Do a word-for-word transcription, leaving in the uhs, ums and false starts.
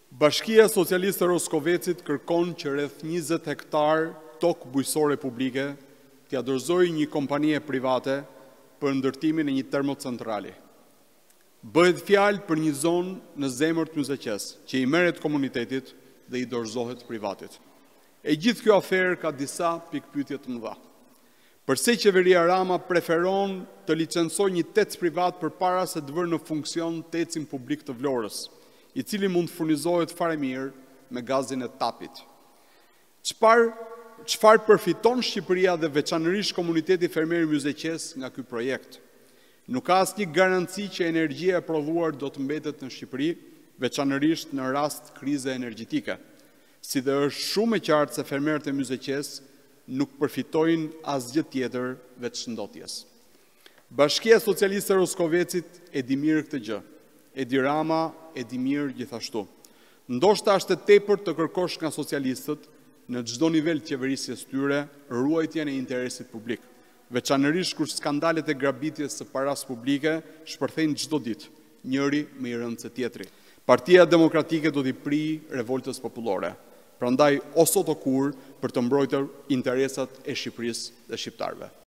Bashkia Socialiste Roskovecit kërkon që rreth njëzet hektar tokë bujqësore publike t'ia dorëzojë një kompanie private për ndërtimin e një termocentrali. Bëhet fjalë për një zonë në zemër të Myzeqes, që i merret komunitetit dhe i dorëzohet privatit. E gjithë kjo aferë ka disa pikpyetje të mëdha. Përse qeveria Rama preferon të licencojë një tec privat përpara se të vërë në funksion tecin publik të Vlorës, i cili mund të furnizohet fare mirë me gazin e tapit. Çfarë çfarë përfiton Shqipëria dhe veçanërisht komuniteti fermer i Myzeqes nga ky projekt? Nuk ka asnjë garanci që energjia e prodhuar do të mbetet në Shqipëri, veçanërisht në rast krize energjetike, si dhe është shumë e qartë se fermerët e Myzeqes nuk përfitojnë asgjë tjetër veç shëndotjes. Bashkia Socialiste Roskovecit e di mirë këtë gjë. Edi Rama e di mirë gjithashtu. Ndoshta është e tepër të kërkosh nga socialistët në çdo nivel të qeverisjes tyre ruajtjen e interesit publik, veçanërisht kur skandalet e grabitjes së paras publike shpërthejnë çdo ditë, njëri më i rëndë se tjetri. Partia Demokratike do t'i prijë revoltës popullore. Prandaj o sot o kur për të mbrojtur interesat e Shqipërisë dhe shqiptarëve.